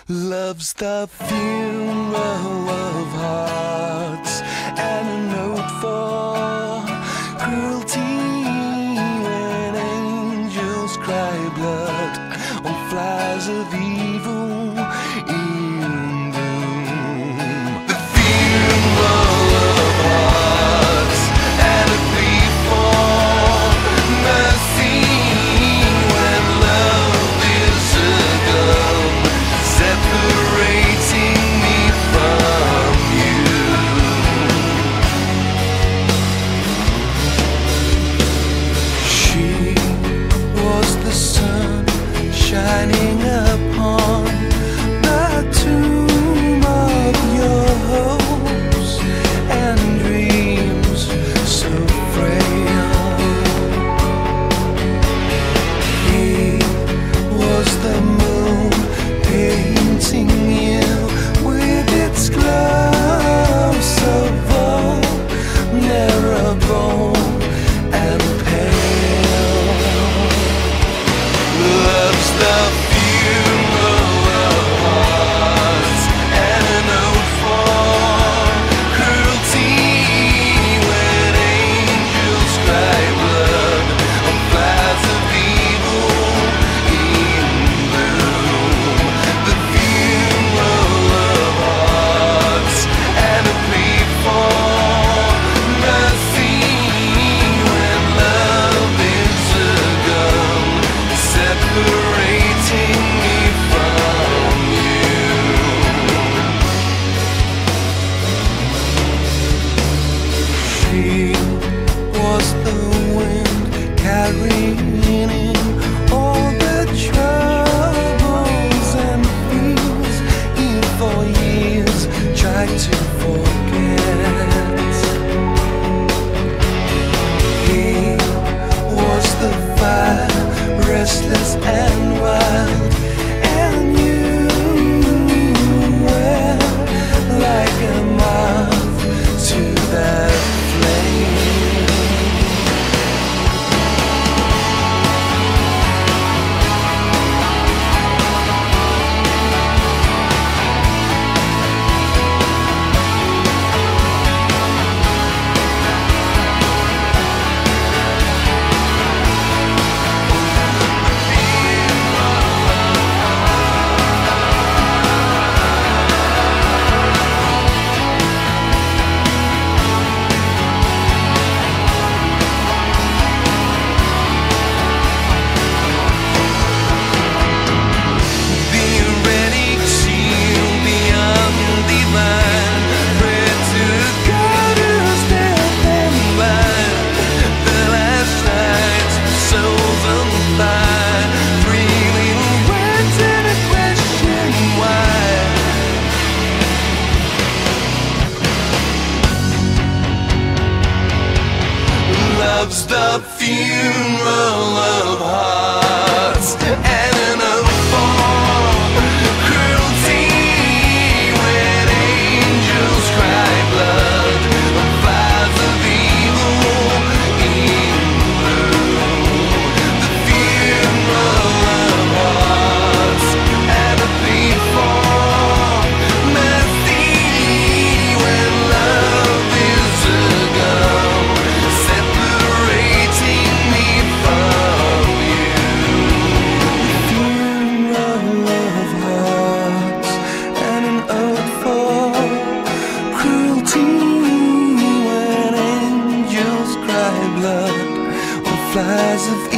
Love's the funeral of hearts and a note for cruelty when angels cry blood on flies of evil in bloom. The funeral of hearts and a plea for mercy when love is a gun separating me from you. She was the sun shining upon the tomb of your hopes and dreams so frail. He was the moon painting you with its glow so vulnerable and pale. Love's the funeral of hearts and a note for cruelty when angels cry blood on flies of evil in bloom. The funeral of hearts and a plea for mercy when love is a gun separating me from you. She was the wind carrying in all the troubles and fears he for years tried to forget. He was the fire, restless and wild, and you were like a moth to that flame. Love's the funeral of hearts and an oath for cruelty when angels cry blood on flies of evil in bloom. The funeral of hearts and a plea for mercy when love is a gun separating me from you. Funeral of hearts and an ode for cruelty when angels cry blood on flies of